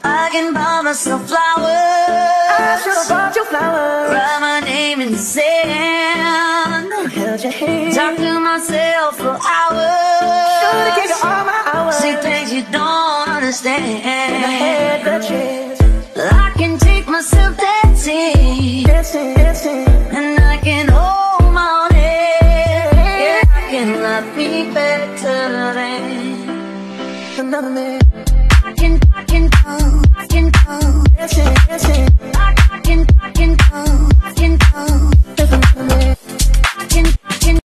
I can buy myself flowers. I should've bought you flowers. Write my name in the sand. Held your hand. Talk to myself for hours. Should've gave you all my hours. See things you don't understand. And I had the chance. I can take myself dancing, Dancing, dancing. and I can hold my own head. Yeah, I can love me better than Another man. I can go, Dancing, dancing. I can go,